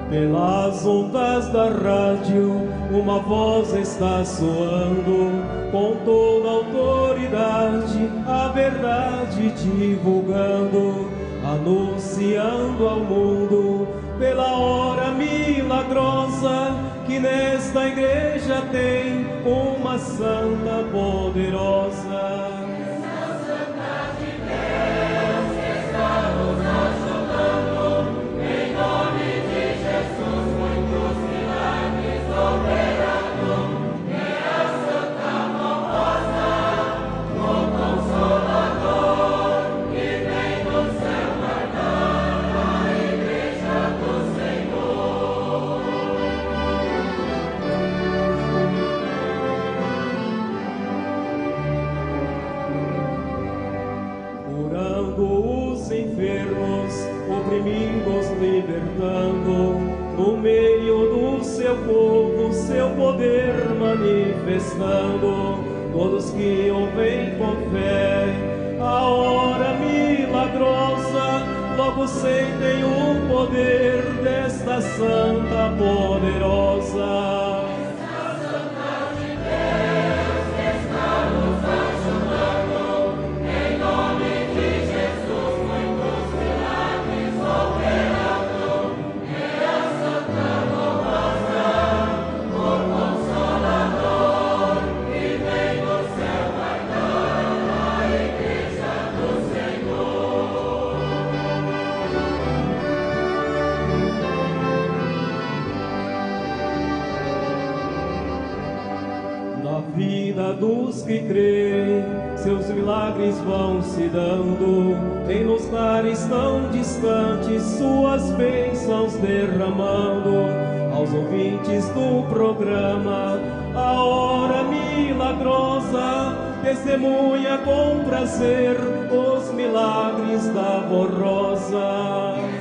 Pelas ondas da rádio, uma voz está soando, com toda autoridade, a verdade divulgando, anunciando ao mundo, pela hora milagrosa, que nesta igreja tem uma santa poderosa. Os enfermos, oprimidos, libertando, no meio do seu povo, seu poder manifestando. Todos que ouvem com fé a hora milagrosa, logo sentem o poder desta santa poderosa. Na vida dos que creem, seus milagres vão se dando, em lugares tão distantes, suas bênçãos derramando. Aos ouvintes do programa, a hora milagrosa, testemunha com prazer os milagres da Voz Rosa.